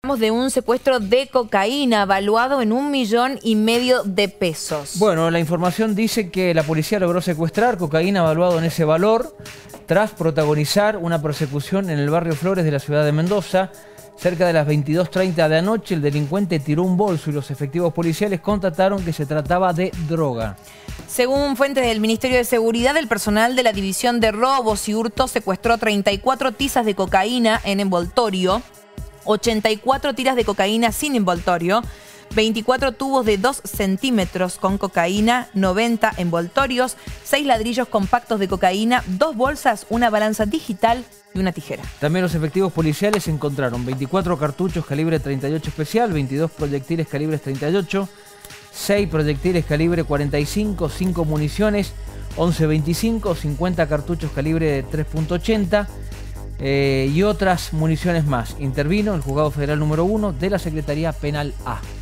De un secuestro de cocaína valuado en 1,5 millones de pesos. Bueno, la información dice que la policía logró secuestrar cocaína valuado en ese valor tras protagonizar una persecución en el barrio Flores de la ciudad de Mendoza. Cerca de las 22:30 de anoche, el delincuente tiró un bolso y los efectivos policiales constataron que se trataba de droga. Según fuentes del Ministerio de Seguridad, el personal de la División de Robos y Hurtos secuestró 34 tizas de cocaína en envoltorio, 84 tiras de cocaína sin envoltorio, 24 tubos de 2 centímetros con cocaína, 90 envoltorios, 6 ladrillos compactos de cocaína, 2 bolsas, una balanza digital y una tijera. También los efectivos policiales encontraron 24 cartuchos calibre 38 especial, 22 proyectiles calibre 38, 6 proyectiles calibre 45, 5 municiones 11.25, 50 cartuchos calibre 3.80 y otras municiones más. Intervino el Juzgado Federal número 1 de la Secretaría Penal A.